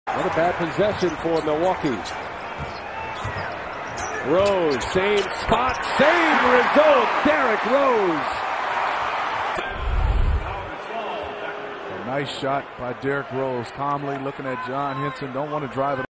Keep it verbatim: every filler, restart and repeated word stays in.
What a bad possession for Milwaukee. Rose, same spot, same result. Derrick Rose. A nice shot by Derrick Rose, calmly looking at John Henson. Don't want to drive it.